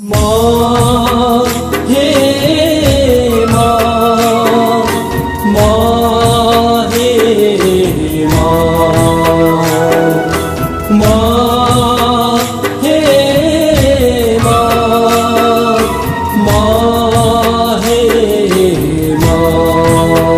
माँ हे माँ, माँ हे माँ, माँ हे माँ, माँ हे माँ।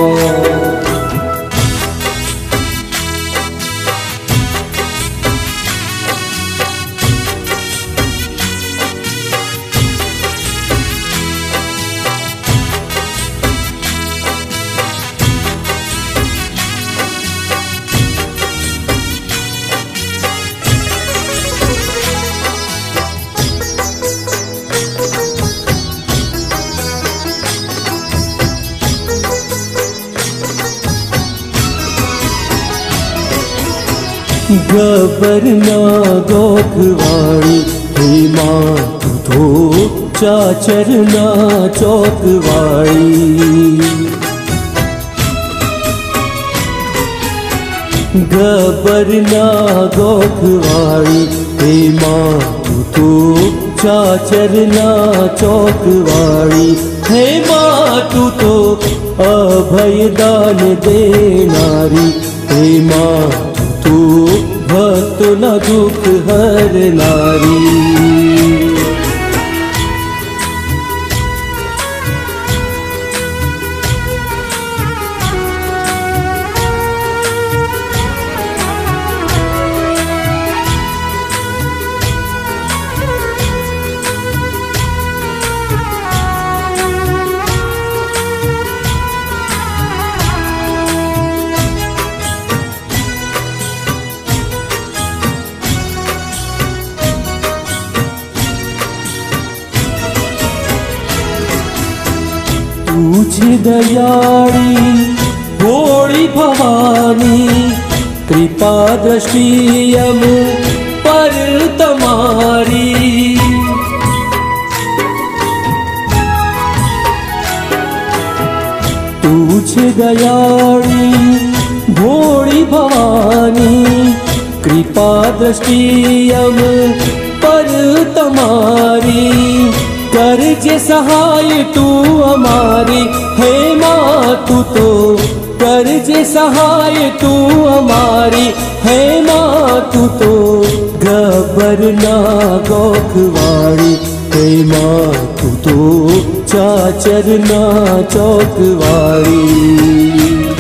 गबरना गोखवाणी हे माँ तू तो चाचरना चौकवाणी। गबरना गोखवाणी हे माँ तू तो चाचरना चौकवाणी। हे माँ तू तो अभयदान देनारी। हे माँ तू भक्त न दुख हर नारी। तुझ दयाड़ी भोली भवानी, कृपा दृष्टि अम पर तुम्हारी। तुझ दयाड़ी भोली भवानी, कृपा दृष्टि अम पर तुम्हारी। कर जे सहाय तू हमारी। हे माँ तू तो कर जे सहाय तू हमारी। हे माँ तू तो गबरना गोखवाणी। हे माँ तू तो चाचरना चौकवाणी।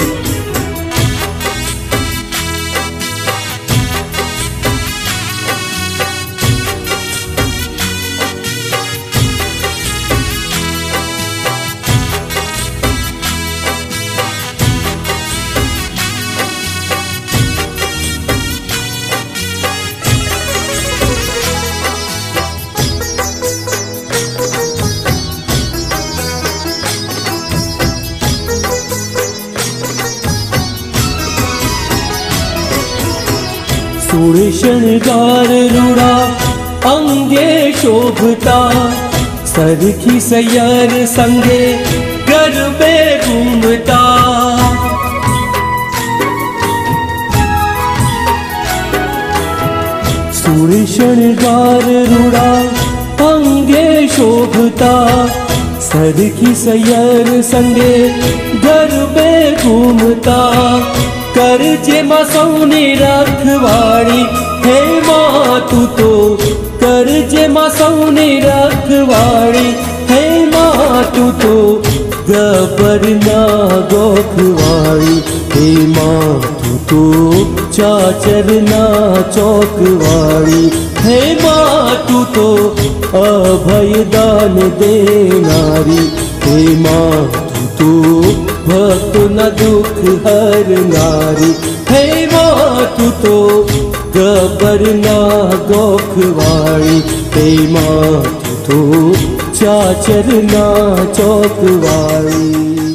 सुर शृंगार रूड़ा अंगे शोभता, सरखी सैयर संगे गरबे घूमता। सुर शृंगार रूड़ा अंगे शोभता, सरखी सैयर संगे गरबे घूमता। कर जे माँ सौनी रखवाड़ी। हे माँ तू तो कर जे माँ सौनी रखवाड़ी। हे माँ तू तो गबरना गोखवाणी। हे माँ तू तो चाचरना चौकवाणी। हे माँ तू तो अभयदान देनारी। हे माँ तू भक्त न दुख हर नारी। हे माँ तू तो गबरना गोखवाणी। हे माँ तू तो चाचरना चौकवाणी।